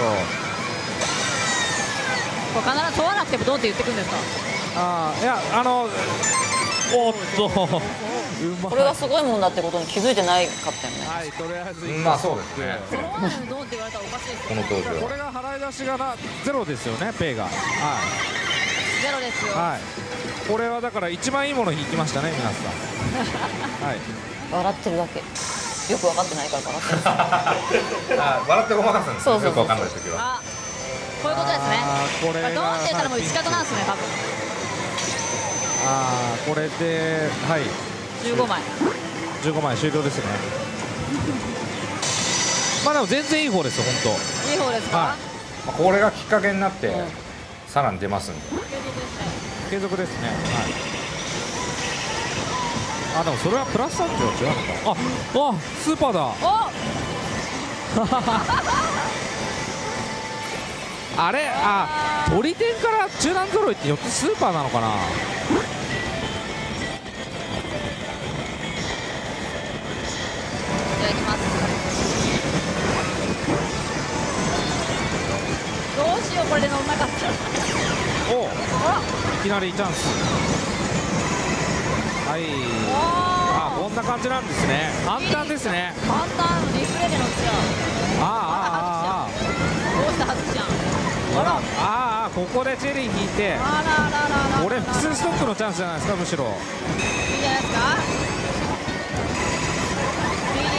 これ必ず問わなくてもどうって言ってくるんですか。 ああ、いやおっとこれがすごいもんだってことに気づいてないかったよね。 はい、とりあえずまあそうですね。 その前にどうって言われたらおかしいですよ。 この当時は。 これが払い出しがゼロですよね、ペイが。はい。 ゼロですよ。 はい。これはだから一番いいもの引きましたね、皆さん。はい。 笑ってるだけ。よく分かってないから笑ってる。 あ、笑ってごまかすんです。よくわかんない時は。 あ、こういうことですね。 これドンって言ったらもう打ち方なんですね、多分。 ああ、これではい。 15枚。 15枚終了ですね。まあでも全然いい方ですよ、本当。 いい方ですか。 まあこれがきっかけになってさらに出ますんで。 継続ですね。はい。あ、でもそれはプラス30は違うのか。あ、スーパーだ。あれ、鳥天から中段揃いって4つスーパーなのかな。 いただきます。どうしよう、これで乗んなかった。 お、いきなりチャンス。はい。こんな感じなんですね。簡単ですね。 簡単、リフレで乗っちゃう。どうしたはずじゃん。 ここでチェリー引いて、これ複数ストックのチャンスじゃないですか、むしろ。 いいじゃないですか。ビリー。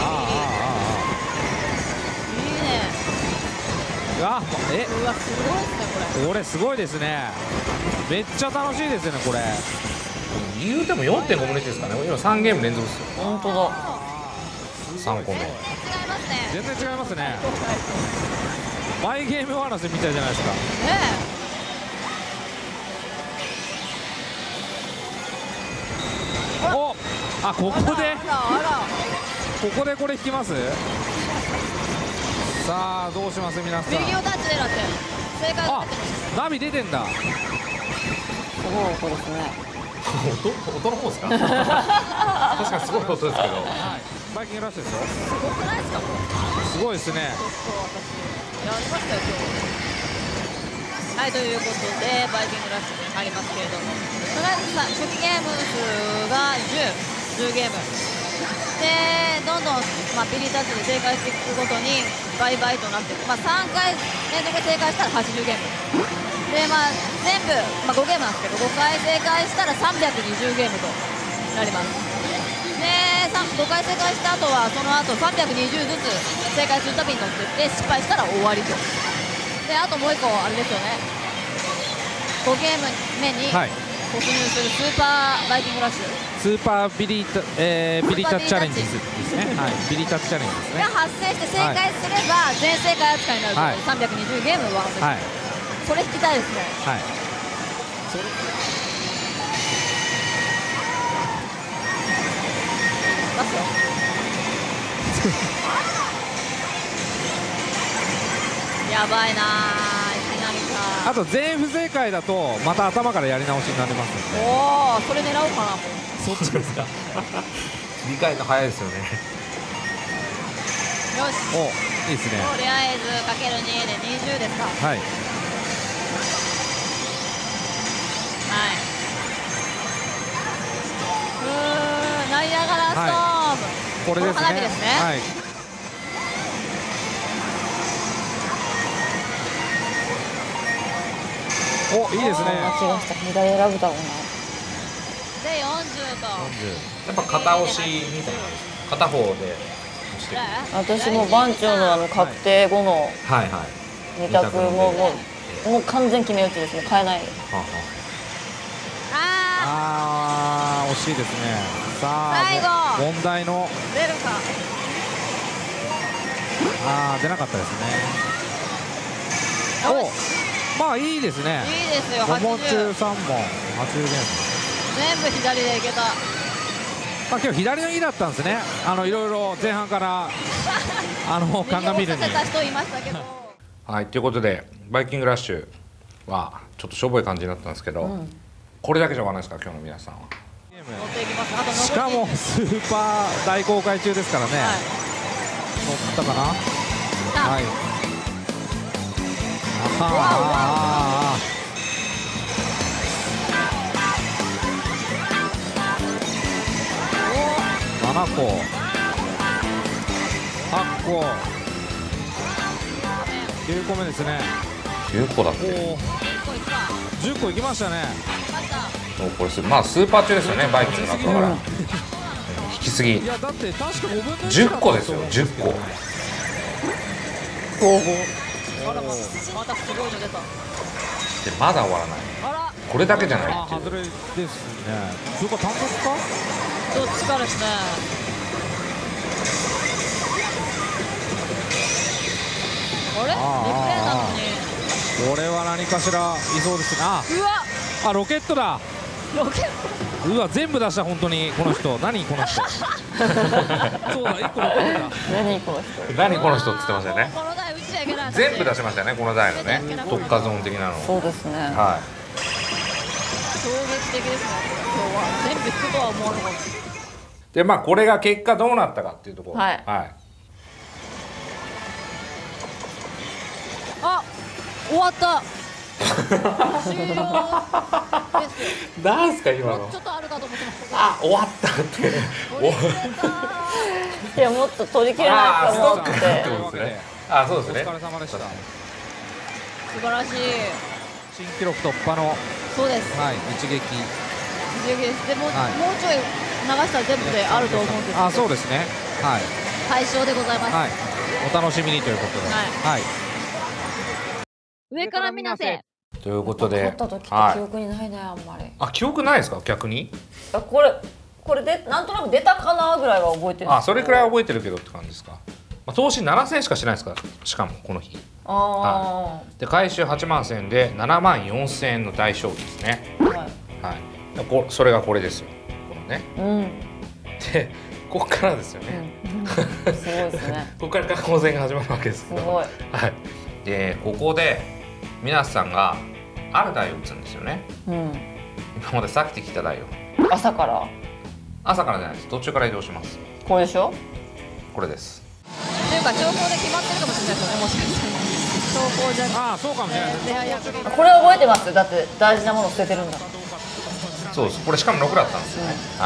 いいね。 うわ、 すごいですね、これ。 これすごいですね。めっちゃ楽しいですよね、これ。 言うても 4.5 分の1ですかね。今3ゲーム連続ですよ。 本当だ。 3個目。 違いますね。 全然違いますね。マイゲームワーナスみたいじゃないですか。 ねえ。お、ここでこれ引きます。さあどうします皆さん。 右をタッチでだって正解。 ナビ出てんだ。 すごい音ですね。 音の方ですか。確かにすごい音ですけど。 バイキングラッシュですよ。 すごくないですか、これ。 すごいですね。 やりましたよ、今日。はい、ということでバイキングラッシュに入りますけれども、とりあえずさ、初期ゲーム数が10ゲームで、どんどん、ビリータッチで正解していくごとに倍々となっていく、3回連続で正解したら80ゲームで、全部、5ゲームなんですけど、5回正解したら320ゲームとなります。で、5回正解した後はその後320ずつ正解するたびに乗っていって、失敗したら終わりと。で、あともう1個あれですよね、5ゲーム目に突入するスーパーバイキングラッシュ、 スーパービリタッチチャレンジですね。はい、ビリタッチチャレンジですね。 が発生して正解すれば全正解扱いになるという320ゲーム上乗せ、はい、それ引きたいですね。はい、出すよ。やばいな、いきなりか。 あと全員不正解だとまた頭からやり直しになりますので。 おお、それ狙おうかな。 そっちですか。 理解が早いですよね。 よし。 お、いいですね。 とりあえずかける2で20ですか。 はい。 ナイアガラストーム、 これですね。 花火ですね。 はい。お、いいですね。 間違えた、左選ぶだろうな。 で40と。 やっぱ片押しみたいな片方で押してる。 私も番長の確定後の2択もう完全決め打ちです。もう変えない。 ああ、惜しいですね。さあ、問題の出るか。 出なかったですね。お、まあいいですね。 いいですよ。 5問中3問、80点。 全部左でいけた。 まあ今日左のいいだったんですね。いろいろ前半から鑑みるに。 右をさせた人いましたけど。 はい、ということでバイキングラッシュはちょっとしょぼい感じになったんですけど、これだけじゃわかんないですか、今日の皆さんは。 しかもスーパー大公開中ですからね。乗ったかな。はい。7個、8個、9個目ですね。 9個だって。 10個いきましたね。 これまあスーパー中ですよね、バイキングの後だから引きすぎ。 いやだって確か5分の1 10個ですよ、10個。 またすごいの出た。 でまだ終わらない。これだけじゃないっていう。 外れですね。それか単独か。 どっちかですね。あれリプレイなのに。 これは何かしらいそうですね。 うわ、 ロケットだ。 ロケット。 うわ、全部出した。本当にこの人。何この人。そうだ、1個ロケットだ。 何この人。 何この人って言ってましたよね。 この台打ちちゃいけない。 全部出しましたよね、この台のね特化ゾーン的なの。 そうですね。 は衝撃的ですね。今日は全部引くとは思わなかった。 でまあこれが結果どうなったかっていうところ。 はい。 あ、終わった。終了ですよ。 なんすか今の。 ちょっとあるかと思ってましたけど。 あ、終わったって。 いや、もっと取り切れないと思って。 あ、そうですね。 お疲れ様でした。 素晴らしい。 新記録突破の。 そうです。 はい、一撃。 一撃です。でも、もうちょい流したら全部であると思うんですけど。 あ、そうですね。はい。 対象でございます。 はい。お楽しみにということで。はい。 上から見なせ。 ということで。 勝った時って記憶にないね、あんまり。 あ、記憶ないですか、逆に。 これでなんとなく出たかなぐらいは覚えてる。 あ、それくらい覚えてるけどって感じですか。投資7戦しかしないですか、しかもこの日。で回収8万1000円で7万4000円の大勝負ですね。はい。それがこれですよ。このね。でここからですよね。 すごいですね。 ここから過去戦が始まるわけですけど。 すごい。 はい。でここで皆さんがある台を打つんですよね。今までさっき聞いた台を。 朝から？ 朝からじゃないです。途中から移動します。 これでしょ？ これです。 というか兆候で決まってるかもしれないですよね、もしかしたら。兆候じゃ。 ああ、そうかもしれない。 これ覚えてます。だって大事なもの捨ててるんだ。 そうです。これしかも6だったんですよね。はい。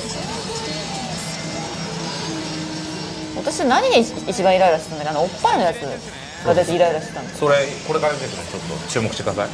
私何に一番イライラしてたんだっけ、おっぱいのやつが出てイライラしてたんです。 それこれから出てくるのちょっと注目してください。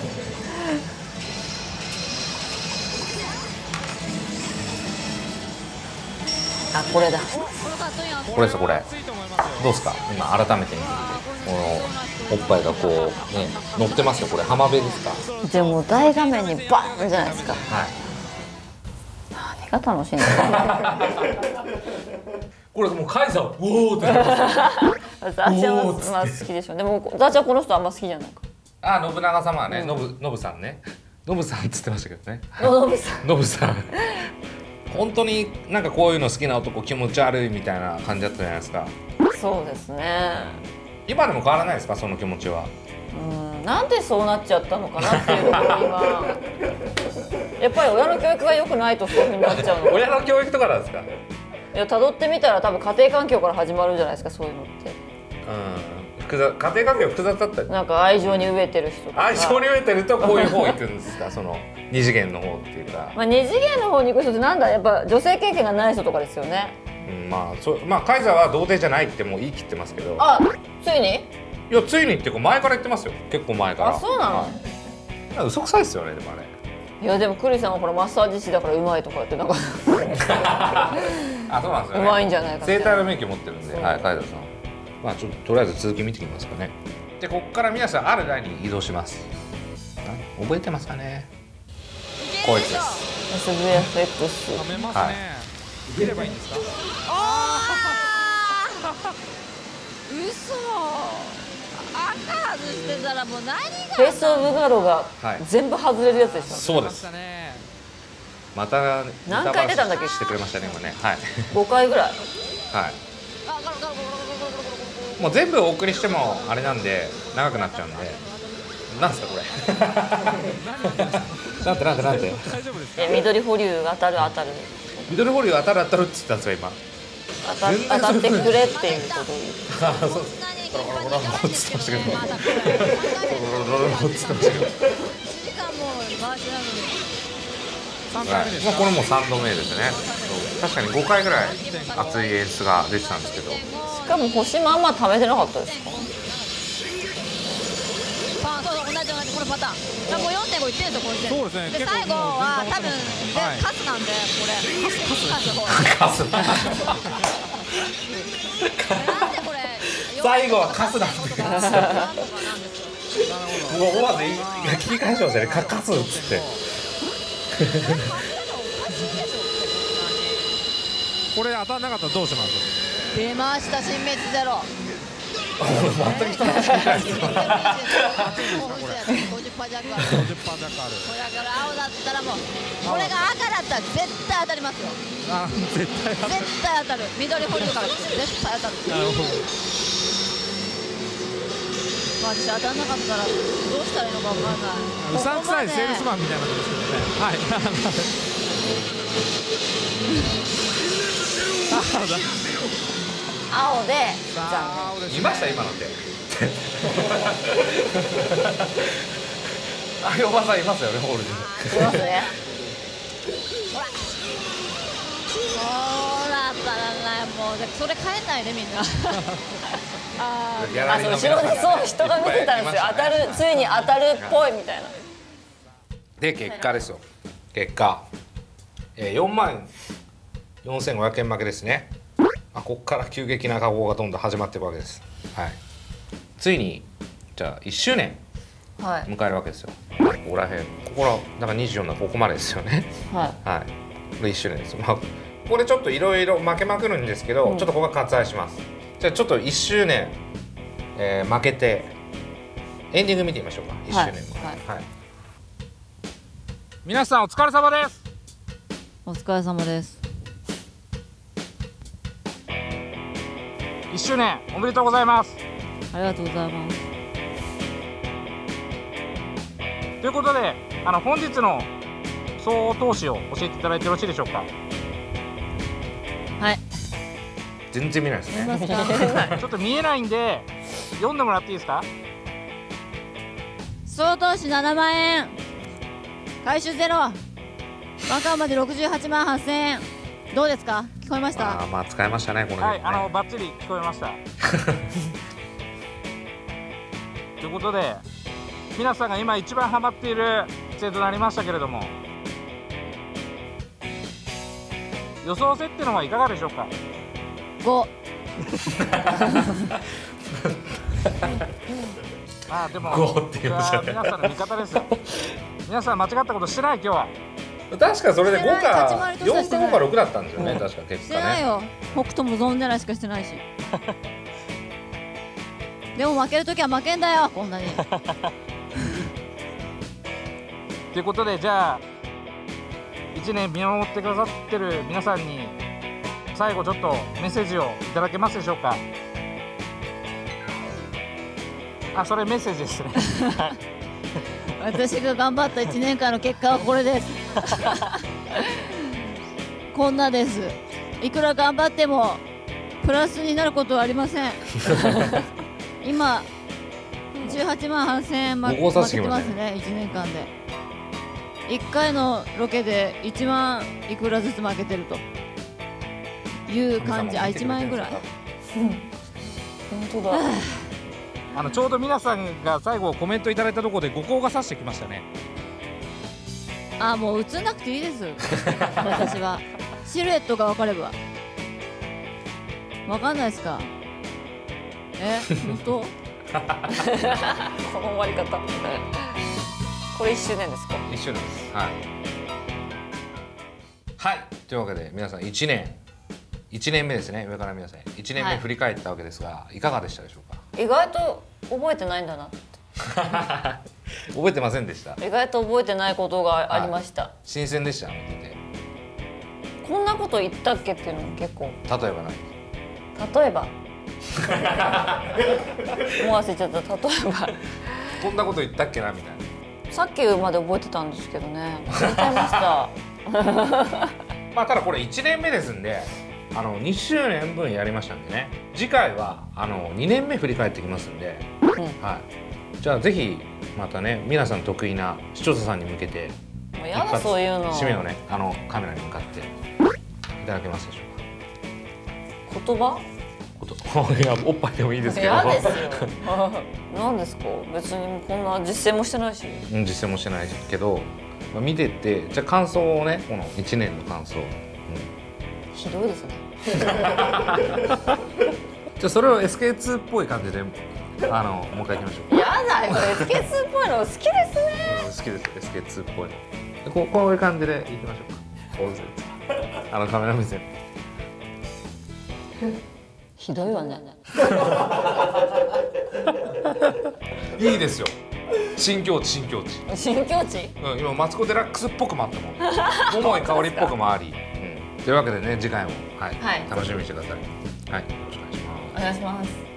あ、これだ。 これです。これどうですか、今改めて見てみて、このおっぱいがこうね乗ってますよ。これ浜辺ですか。 でも大画面にバーンじゃないですか。 はい。 何が楽しいんだろう。 これもうカイザーおおってザーチャはまあ好きでしょ。でもザーチャはこの人あんま好きじゃないか。 あ、信長様はね、ノブさんね、ノブさんって言ってましたけどね。 ノブさん。 ノブさん。本当になんかこういうの好きな男気持ち悪いみたいな感じだったじゃないですか。 そうですね。 今でも変わらないですか、その気持ちは。 なんでそうなっちゃったのかなっていうところ今やっぱり親の教育が良くないとそういうふうになっちゃうの。 親の教育とかなんですか。 いや辿ってみたら多分家庭環境から始まるんじゃないですか、そういうのって。 家庭環境複雑だったり、 なんか愛情に飢えてる人とか。 愛情に飢えてるとこういう方行くんですか。その二次元の方っていうか、 まあ二次元の方に行く人ってなんだ、やっぱ女性経験がない人とかですよね。 まあカイザーは童貞じゃないってもう言い切ってますけど。 あ、ついに？ いや、ついにっていうか前から言ってますよ。結構前から。 あ、そうなの？ 嘘くさいですよね、でもあれ。 いやでもクリさんはこれマッサージ師だからうまいとかってなんかあ、そうなんですよね。 うまいんじゃないか。 整体の免許持ってるんで、はい、カイザーさん。まあちょっととりあえず続き見てみますかね。で、ここから皆さんある台に移動します。覚えてますかね。こいつです。 SVFX。 はめますね。受ければいいんですか。 嘘。赤外してたらもう何が。 フェイスオブガロが全部外れるやつでしょ。 そうです。また何回出たんだっけ。 してくれましたね今ね。はい。 5回ぐらい。 はい。もう全部お送りしてもあれなんで長くなっちゃうんで。なんですかこれ。なんて。 大丈夫ですか。 緑保留当たる。 緑保留当たるって言ったんですか今。 当たってくれっていうことを言って。 あ、そうです。ゴロゴロゴロゴロって言ってましたけど。ゴロゴロゴロって言ってましたけど。これもう3度目ですね。確かに5回ぐらい熱い演出が出てたんですけど。 しかも星もあんま食べてなかったですか。 同じこのパターン。もう 4.5 いってるんですよ、こいつ。 そうですね。 で最後は多分カスなんで、これカス。 なんでこれ。 最後はカスなんで。もう思わず聞き返しましたね。カスっつって。 これ当たらなかったらどうします。 出ました、新滅ゼロ。 全く人の話聞いてないです。 50%弱ある。これだから青だったらもう、これが赤だったら絶対当たりますよ。 絶対当たる。緑ホイールから絶対当たる。 なるほど。 私当たらなかったらどうしたらいいのかわかんない。 うさんくさいセールスマンみたいなことですけどね。はい。 青で見ました今のって。ああいうおばさんいますよね、ホールに。 いますね。 ほら当たらない。もうそれ変えないでみんな。 後ろでそう人が見てたんですよ。当たる、ついに当たるっぽいみたいな。 で結果ですよ。結果、44,500円負けですね。ここから急激な下降がどんどん始まっていくわけです。はい。ついにじゃあ1周年迎えるわけですよ。ここら辺、ここらだから24のここまでですよね。はい。これ1周年です。ここでちょっといろいろ負けまくるんですけど、ちょっとここは割愛します。じゃあちょっと1周年、負けてエンディング見てみましょうか。1周年の。はい。 皆さんお疲れ様です。 お疲れ様です。 1周年おめでとうございます。 ありがとうございます。 ということで本日の総投資を教えていただいてよろしいでしょうか。 はい。 全然見ないですね。 ちょっと見えないんで読んでもらっていいですか。 総投資7万円、回収ゼロ、ワンカウまで68万8000円。どうですか。聞こえました。 まあ使いましたねこの。 はい、バッチリ聞こえました。ということで皆さんが今一番ハマっている制度になりましたけれども、予想設定の方はいかがでしょうか。 5。 でも5って言いましたね。 皆さんの味方ですよ。皆さん間違ったことしてない今日は。 確かそれで5か4か5か6だったんですよね。確か結果ね。 してないよ。北斗もゾン狙いしかしてないし。でも負けるときは負けんだよ、こんなに。 ということでじゃあ1年見守ってくださってる皆さんに最後ちょっとメッセージをいただけますでしょうか。 あ、それメッセージですね。 私が頑張った1年間の結果はこれです。こんなです。いくら頑張ってもプラスになることはありません。今18万8000円負けてますね、1年間で。1回のロケで1万いくらずつ負けてるという感じ。あ、1万円ぐらい。 本当だ。 ちょうど皆さんが最後コメントいただいたところで五光が差してきましたね。 あ、もう映んなくていいです。私はシルエットが分かれば。分かんないですか。本当？ この終わり方。これ1周年ですか ？1周年です。はい。はい。というわけで皆さん1年目ですね。上から皆さん1年目振り返ったわけですが、いかがでしたでしょうか？ 意外と覚えてないんだなって。 覚えてませんでした。 意外と覚えてないことがありました。 新鮮でした。見てて。 こんなこと言ったっけっていうのも結構。 例えば何？ 例えば。もう忘れちゃった。例えば。 こんなこと言ったっけなみたいな。 さっきまで覚えてたんですけどね。忘れちゃいました。 まあただこれ1年目ですんで、2周年分やりましたんでね。次回は2年目振り返ってきますんで、はい。じゃあぜひまたね、皆さん得意な視聴者さんに向けて、 もうやだそういうの。 締めをね、カメラに向かっていただけますでしょうか。 言葉？ いや、おっぱいでもいいですけど。 嫌ですよ。何ですか？別にこんな実践もしてないし。 実践もしてないけど、見てってじゃあ感想をね、この1年の感想。 ひどいですね。 じゃあそれを SK2 っぽい感じでもう一回いきましょう。 やだよ、SK2 っぽいの好きですね。 好きです、SK2 っぽいの。こういう感じでいきましょうか。カメラ目線。 ひどいわね。 いいですよ。新境地。 新境地？ 今マツコ・デラックスっぽくもあったもん。桃井かおりっぽくもあり。というわけでね、次回も楽しみにしてください。はい、よろしくお願いします。 お願いします。